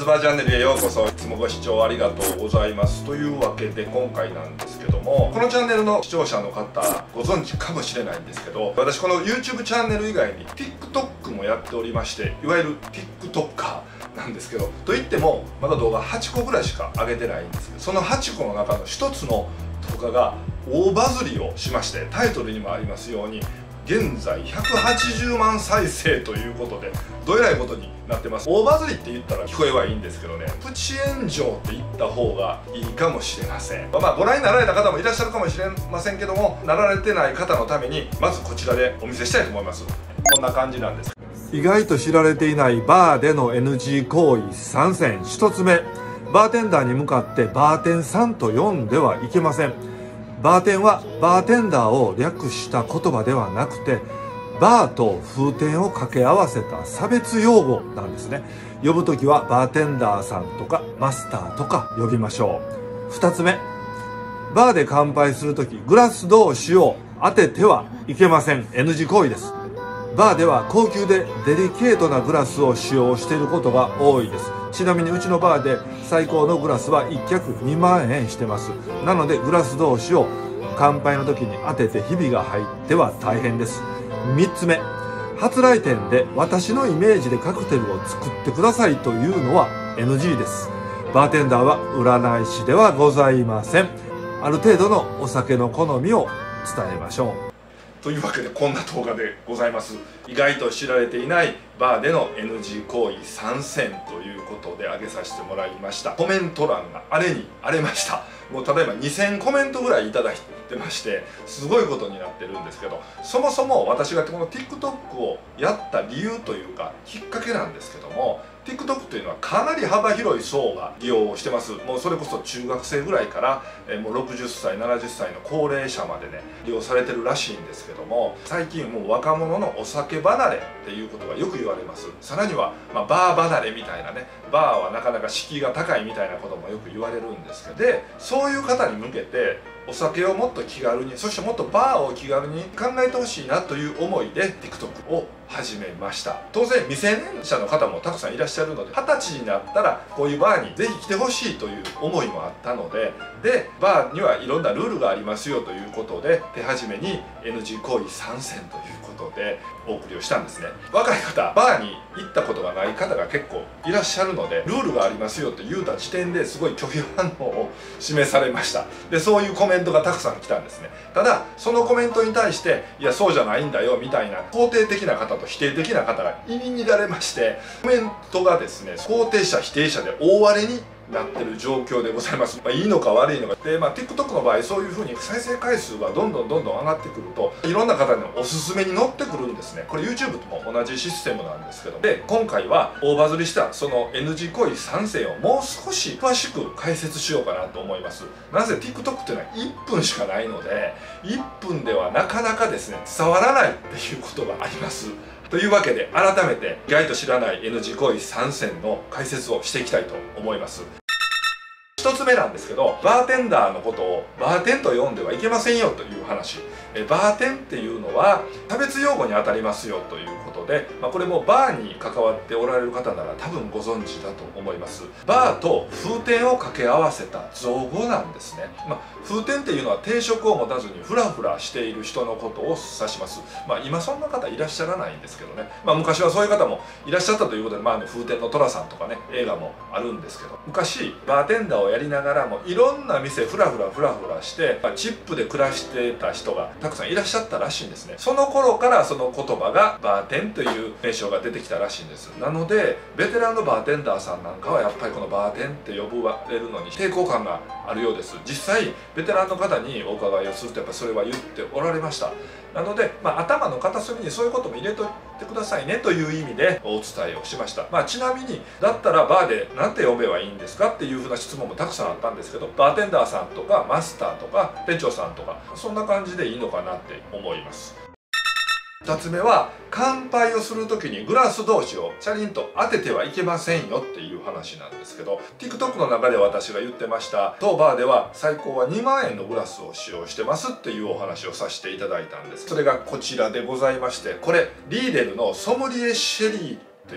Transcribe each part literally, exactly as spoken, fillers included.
ズバーチャンネルへようこそ。いつもご視聴ありがとうございます。というわけで今回なんですけども、このチャンネルの視聴者の方ご存知かもしれないんですけど、私この YouTube チャンネル以外に TikTok もやっておりまして、いわゆる TikTokerなんですけど、といってもまだ動画はちこぐらいしか上げてないんですけど、そのはちこの中のひとつの動画が大バズりをしまして、タイトルにもありますように現在ひゃくはちじゅうまん再生ということで、どえらいことになってます。大バズりって言ったら聞こえはいいんですけどね、プチ炎上って言った方がいいかもしれません。まあご覧になられた方もいらっしゃるかもしれませんけども、なられてない方のためにまずこちらでお見せしたいと思います。こんな感じなんです。意外と知られていないバーでの エヌジー 行為さん選。ひとつめ、バーテンダーに向かってバーテンさんと呼んではいけません。バーテンはバーテンダーを略した言葉ではなくて、バーと風天を掛け合わせた差別用語なんですね。呼ぶときはバーテンダーさんとかマスターとか呼びましょう。ふたつめ、バーで乾杯するときグラス同士を当ててはいけません。 エヌジー 行為です。バーでは高級でデリケートなグラスを使用していることが多いです。ちなみにうちのバーで最高のグラスはいっ脚にまんえんしてます。なのでグラス同士を乾杯の時に当ててひびが入っては大変です。みっつめ、初来店で私のイメージでカクテルを作ってくださいというのは エヌジー です。バーテンダーは占い師ではございません。ある程度のお酒の好みを伝えましょう。というわけでこんな動画でございます。意外と知られていないバーでの エヌジー 行為さん選ということで上げさせてもらいました。コメント欄が荒れに荒れました。もう例えばにせんコメントぐらいいただいてまして、すごいことになってるんですけど、そもそも私がこの TikTok をやった理由というかきっかけなんですけども、 TikTok というのはかなり幅広い層が利用してます。もうそれこそ中学生ぐらいからえもうろくじゅっさいななじゅっさいの高齢者までね利用されてるらしいんですけども、最近もう若者のお酒離れっていうことがよく言われます。さらには、まあ、バー離れみたいなね、バーはなかなか敷居が高いみたいなこともよく言われるんですけど、でそういう方に向けてお酒をもっと気軽に、そしてもっとバーを気軽に考えてほしいなという思いで TikTok を始めました。当然未成年者の方もたくさんいらっしゃるので、はたちになったらこういうバーにぜひ来てほしいという思いもあったので、でバーにはいろんなルールがありますよということで、手始めに エヌジー 行為さん選ということでお送りをしたんですね。若い方、バーに行ったことがない方が結構いらっしゃるので、ルールがありますよと言うた時点ですごい拒否反応を示されました。でそういうコメントがたくさん来たんですね。ただそのコメントに対していやそうじゃないんだよみたいな肯定的な方と否定的な方が入り乱れまして、コメントがですね肯定者否定者で大荒れになってる状況でございます。まあ、いいのか悪いのかで、まあ、TikTok の場合そういうふうに再生回数がどんどんどんどん上がってくると、いろんな方のおすすめに載ってくるんですね。これ YouTube とも同じシステムなんですけど、で今回は大バズりしたその エヌジー 行為さん選をもう少し詳しく解説しようかなと思います。なぜ TikTok っていうのはいっぷんしかないので、いっぷんではなかなかですね伝わらないっていうことがあります。というわけで改めて意外と知らない エヌジー 行為さん選の解説をしていきたいと思います。ひとつめなんですけど、バーテンダーのことをバーテンと呼んではいけませんよという話。えバーテンっていうのは差別用語にあたりますよということで、まあ、これもバーに関わっておられる方なら多分ご存知だと思います。バーと風天を掛け合わせた造語なんですね。まあ、風天っていうのは定職を持たずにフラフラしている人のことを指します。まあ、今そんな方いらっしゃらないんですけどね、まあ、昔はそういう方もいらっしゃったということで、まあ、あの風天の寅さんとかね映画もあるんですけど、昔バーテンダーをやりながらもいろんな店フラフラフラフラして、まあ、チップで暮らしてた人がたくさんいらっしゃったらしいんですね。その頃からその言葉がバーテンという名称が出てきたらしいんです。なのでベテランのバーテンダーさんなんかはやっぱりこのバーテンって呼ばれるのに抵抗感があるようです。実際ベテランの方にお伺いをするとやっぱそれは言っておられました。なので、まあ、頭の片隅にそういうことも入れといてくださいねという意味でお伝えをしました。まあ、ちなみにだったらバーで何て呼べばいいんですかっていうふうな質問もたくさんあったんですけど、バーテンダーさんとかマスターとか店長さんとかそんな感じでいいのかなって思います。ふたつめは乾杯をする時にグラス同士をチャリンと当ててはいけませんよっていう話なんですけど、 TikTok の中で私が言ってました当バーでは最高はにまんえんのグラスを使用してますっていうお話をさせていただいたんです。それがこちらでございまして、これリーデルのソムリエシェリーっていう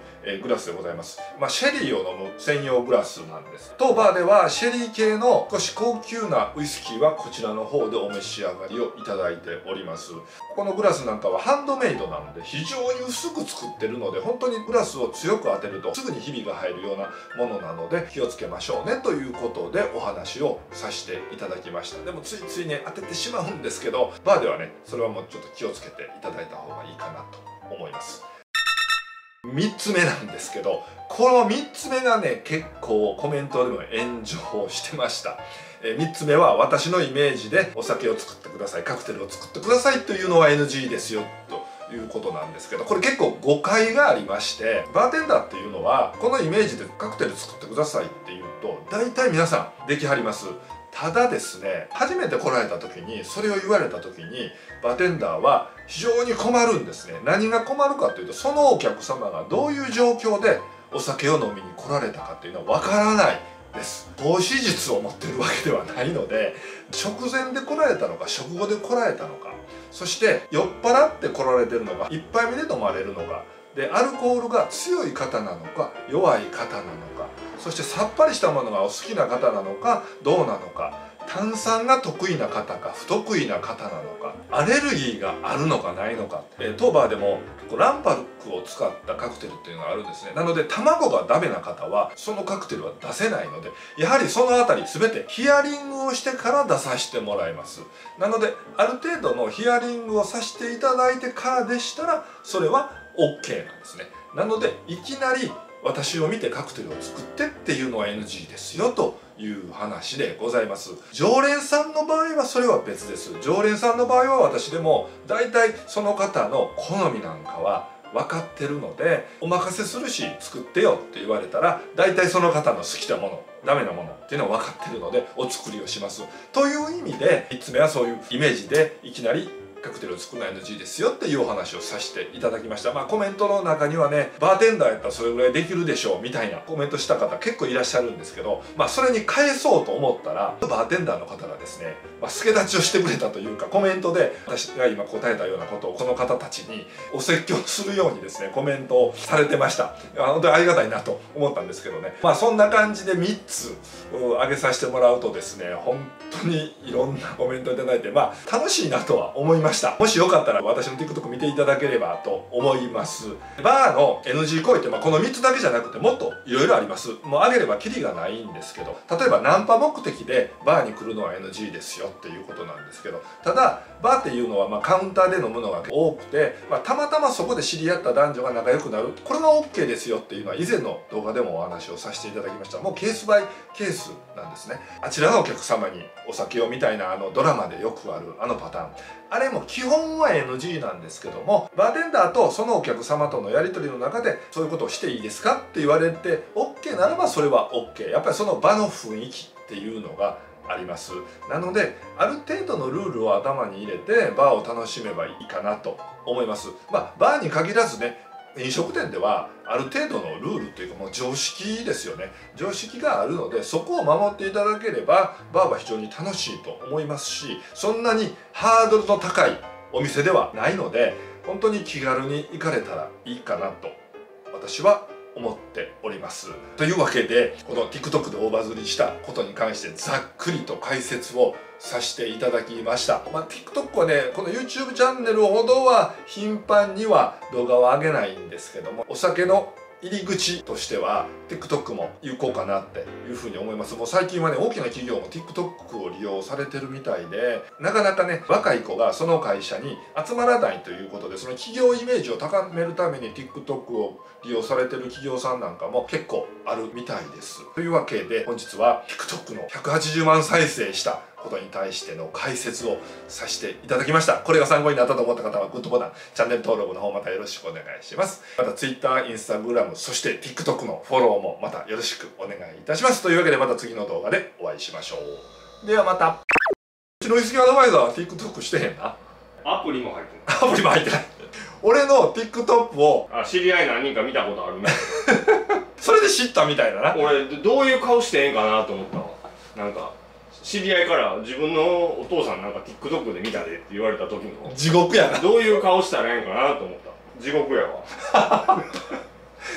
えー、グラスでございます。まあ、シェリーを飲む専用グラスなんです。当バーではシェリー系の少し高級なウイスキーはこちらの方でお召し上がりをいただいております。このグラスなんかはハンドメイドなので非常に薄く作ってるので、本当にグラスを強く当てるとすぐにひびが入るようなものなので気をつけましょうねということでお話をさせていただきました。でもついついね当ててしまうんですけど、バーではねそれはもうちょっと気をつけていただいた方がいいかなと思います。みっつめなんですけど、このみっつめがね結構コメントでも炎上してました。えみっつめは私のイメージでお酒を作ってください、カクテルを作ってくださいというのは エヌジー ですよということなんですけど、これ結構誤解がありまして、バーテンダーっていうのはこのイメージでカクテル作ってくださいっていうと大体皆さんできはります。ただですね、初めて来られた時にそれを言われた時にバーテンダーは非常に困るんですね。何が困るかというと、そのお客様がどういう状況でお酒を飲みに来られたかっていうのはわからないです。投資術を持ってるわけではないので、食前で来られたのか食後で来られたのか、そして酔っ払って来られてるのかいっぱいめで飲まれるのかで、アルコールが強い方なのか弱い方なのか、そしてさっぱりしたものがお好きな方なのかどうなのか、炭酸が得意な方か不得意な方なのか、アレルギーがあるのかないのか、えー、当バーでも卵白を使ったカクテルっていうのがあるんですね。なので卵がダメな方はそのカクテルは出せないので、やはりそのあたり全てヒアリングをしてから出させてもらいます。なのである程度のヒアリングをさせていただいてからでしたらそれは オーケー なんですね。なのでいきなり私を見てカクテルを作ってっていうのは エヌジー ですよという話でございます。常連さんの場合はそれは別です。常連さんの場合は私でも大体その方の好みなんかは分かってるので、お任せするし作ってよって言われたら大体その方の好きなものダメなものっていうのは分かってるのでお作りをします。という意味でみっつめはそういうイメージでいきなりカクテルを作るのは エヌジー ですよっていうお話をさせていただきました。まあコメントの中にはね、バーテンダーやったらそれぐらいできるでしょうみたいなコメントした方結構いらっしゃるんですけど、まあそれに返そうと思ったらバーテンダーの方がですね、まあ、助立ちをしてくれたというか、コメントで私が今答えたようなことをこの方たちにお説教するようにですねコメントをされてました。本当にありがたいなと思ったんですけどね、まあそんな感じでみっつ挙げさせてもらうとですね、本当にいろんなコメントいただいて、まあ楽しいなとは思いました。もしよかったら私の TikTok 見ていただければと思います。バーの エヌジー 行為って、まあ、このみっつだけじゃなくてもっといろいろあります。もう挙げればキリがないんですけど、例えばナンパ目的でバーに来るのは エヌジー ですよっていうことなんですけど、ただバーっていうのはまあカウンターで飲むのが多くて、まあ、たまたまそこで知り合った男女が仲良くなる、これは オーケー ですよっていうのは以前の動画でもお話をさせていただきました。もうケースバイケースなんですね。あちらのお客様にお酒をみたいなあのドラマでよくあるあのパターン、あれも基本は エヌジー なんですけども、バーテンダーとそのお客様とのやり取りの中でそういうことをしていいですかって言われて オーケー ならばそれは オーケー。 やっぱりその場の雰囲気っていうのがあります。なのである程度のルールを頭に入れてバーを楽しめばいいかなと思います。まあバーに限らずね、飲食店ではある程度のルールというかもう常識ですよね。常識があるのでそこを守っていただければバーは非常に楽しいと思いますし、そんなにハードルの高いお店ではないので本当に気軽に行かれたらいいかなと私は思っております。というわけでこの TikTok で大バズりしたことに関してざっくりと解説をさせていただきました。まあ、TikTok はねこの YouTube チャンネルほどは頻繁には動画を上げないんですけども、お酒の入り口としては TikTok も有効かなっていうふうに思います。もう最近はね大きな企業も TikTok を利用されてるみたいで、なかなかね若い子がその会社に集まらないということで、その企業イメージを高めるために TikTok を利用されてる企業さんなんかも結構あるみたいです。というわけで本日は TikTok のひゃくはちじゅうまん再生したことに対しての解説をさせていただきました。これが参考になったと思った方はグッドボタン、チャンネル登録の方またよろしくお願いします。また Twitter、Instagram、そして TikTok のフォローもまたよろしくお願いいたします。というわけでまた次の動画でお会いしましょう。ではまた。うちのウイスキーアドバイザーは TikTok してへんな。 アプリも入ってない。 アプリも入ってない。俺の TikTok をあ、知り合い何人か見たことあるね。 それで知ったみたいだな。 俺どういう顔してええんかなと思ったわ。なんか知り合いから自分のお父さんなんか TikTok で見たでって言われた時の地獄やな。 どういう顔したらええんかなと思った。地獄やわ。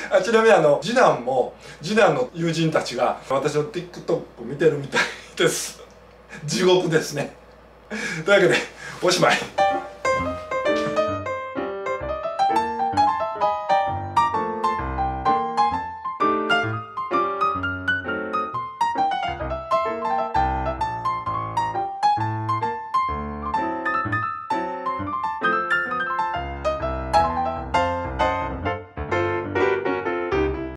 あちなみにあの次男も次男の友人たちが私の TikTok 見てるみたいです。地獄ですね。というわけでおしまい。